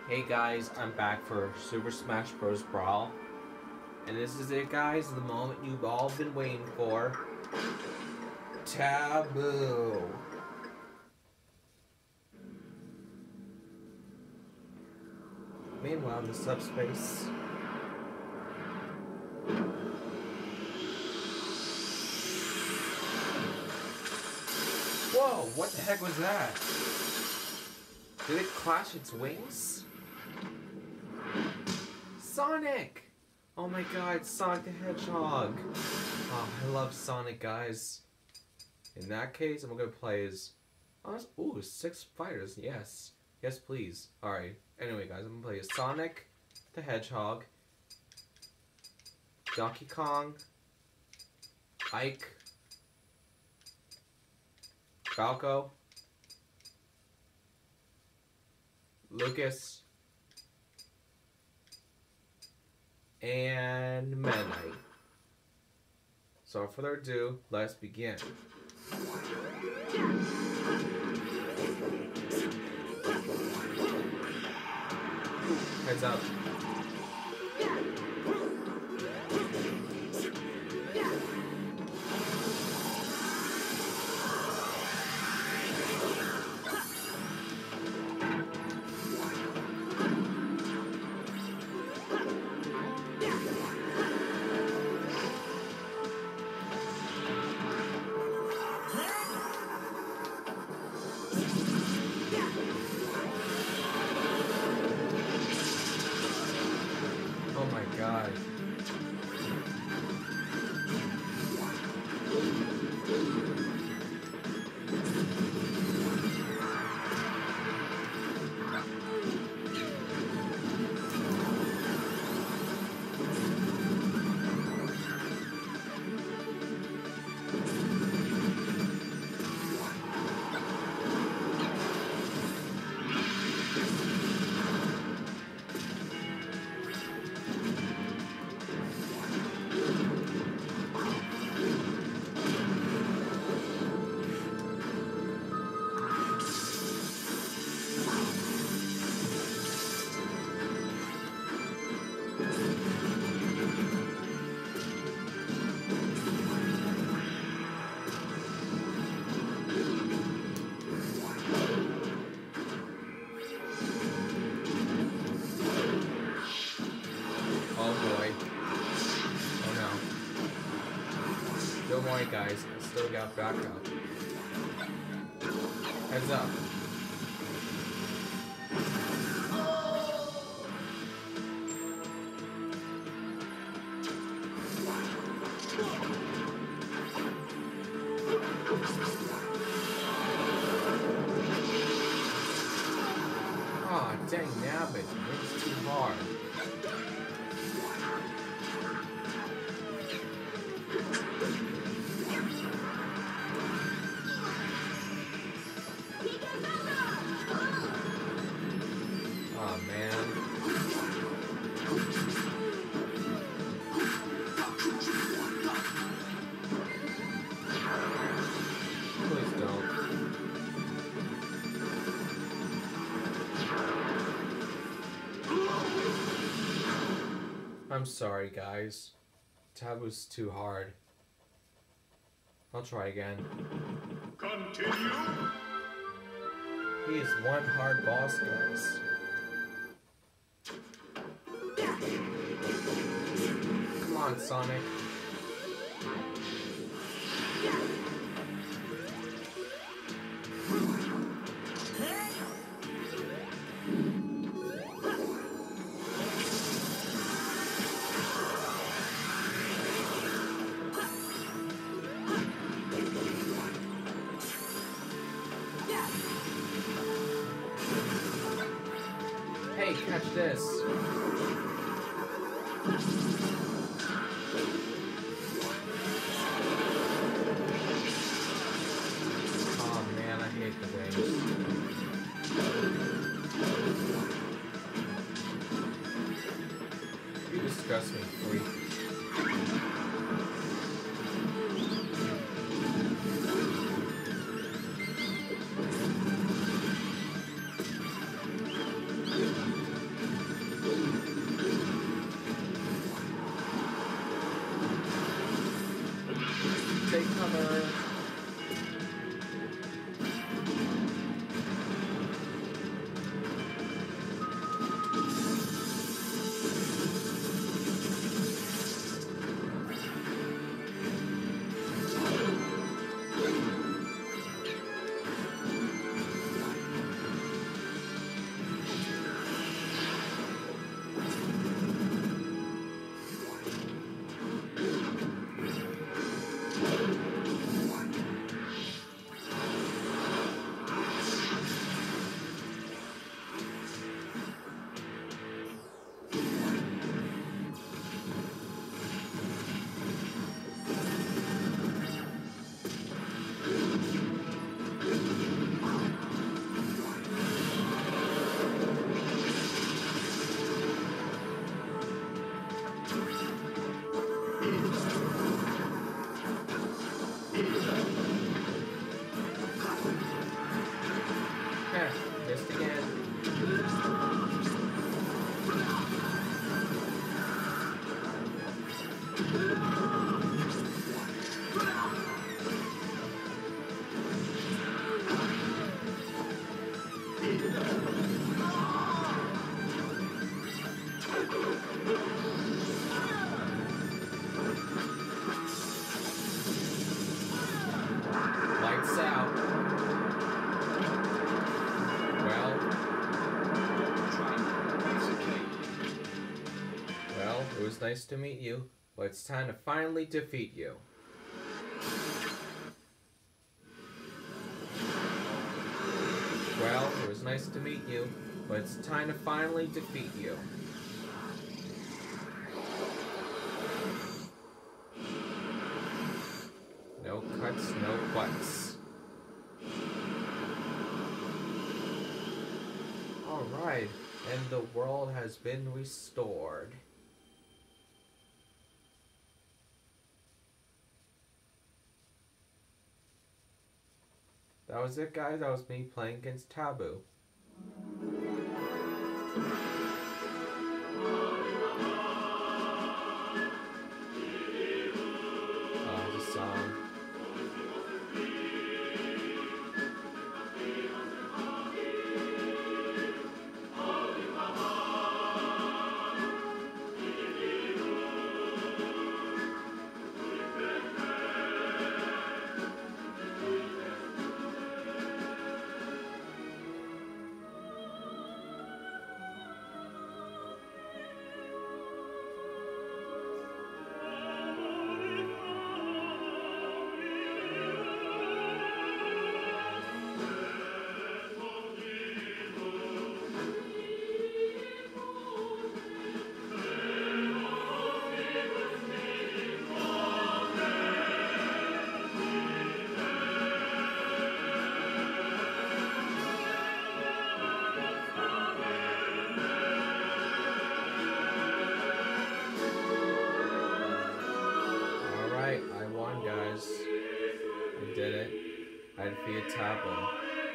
Hey guys, I'm back for Super Smash Bros Brawl. And this is it guys, the moment you've all been waiting for. Taboo. Meanwhile, in the subspace. Whoa, what the heck was that? Did it clash its wings? Sonic! Oh my god, Sonic the Hedgehog! Oh, I love Sonic, guys. In that case, I'm gonna play as... ooh, 6 fighters, yes. Yes, please. Alright, anyway guys, I'm gonna play as Sonic the Hedgehog, Donkey Kong, Ike, Falco, Lucas, and Meta Knight. So without further ado, let's begin. Heads up. Oh my god. Oh boy. Oh no. Don't worry guys, I still got backup. Heads up. Aw, dang nabbit, it's too hard. Oh man. Please don't. I'm sorry guys. Taboo's too hard. I'll try again. Continue. He is one hard boss, guys. Come on, Sonic. Hey, catch this. Oh man, I hate the wings. You disgust me, freak. was nice to meet you, but it's time to finally defeat you. Well, it was nice to meet you, but it's time to finally defeat you. No cuts, no buts. Alright, and the world has been restored. That was it, guys. That was me playing against Tabuu. The song. I did it. I defeated Tabuu.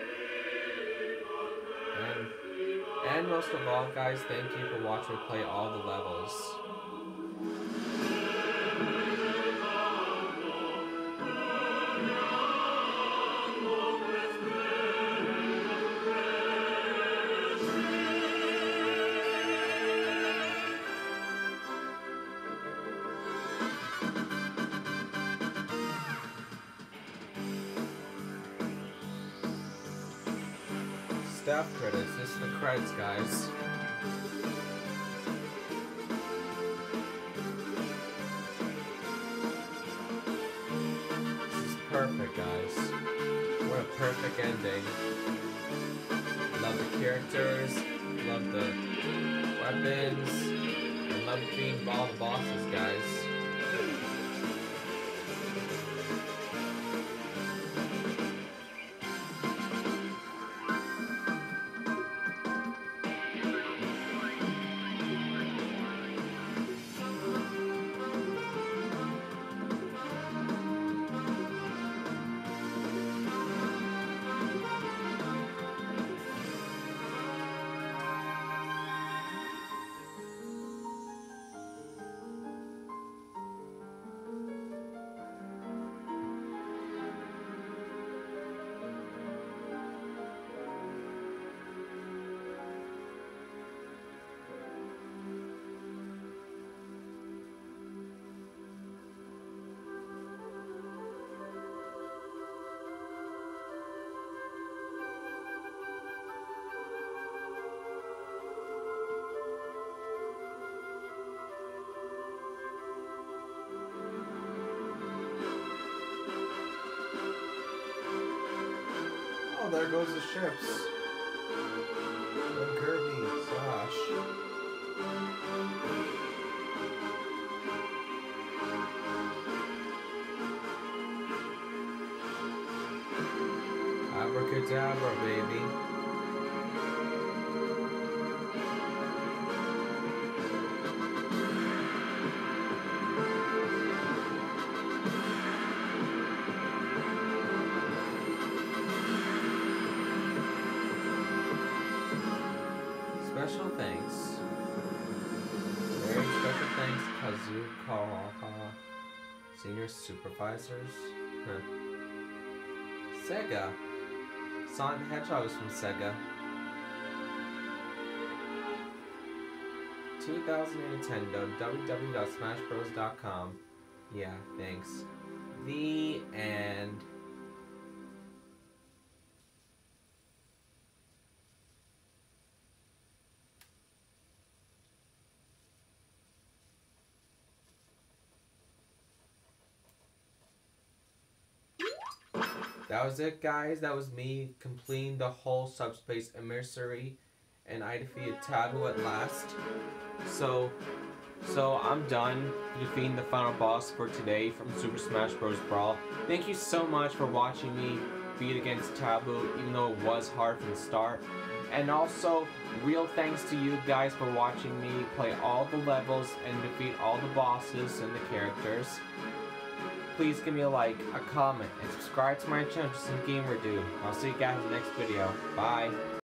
And most of all, guys, thank you for watching me play all the levels. Staff credits. This is the credits, guys. This is perfect, guys. What a perfect ending. Love the characters, love the weapons, and love beating all the bosses, guys. Oh, there goes the ships. And Kirby, gosh. Abracadabra, baby. Special thanks. Very special thanks, Kazukawa Senior Supervisors. Huh. Sega. Sonic the Hedgehog is from Sega. 2008 Nintendo, www.smashbros.com. Yeah, thanks. The end. that was it, guys. That was me completing the whole Subspace Emissary, and I defeated Tabuu at last. So I'm done defeating the final boss for today from Super Smash Bros Brawl. Thank you so much for watching me beat against Tabuu, even though it was hard from the start. And also, real thanks to you guys for watching me play all the levels and defeat all the bosses and the characters. Please give me a like, a comment, and subscribe to my channel, Just Some Gamer Dude. I'll see you guys in the next video. Bye!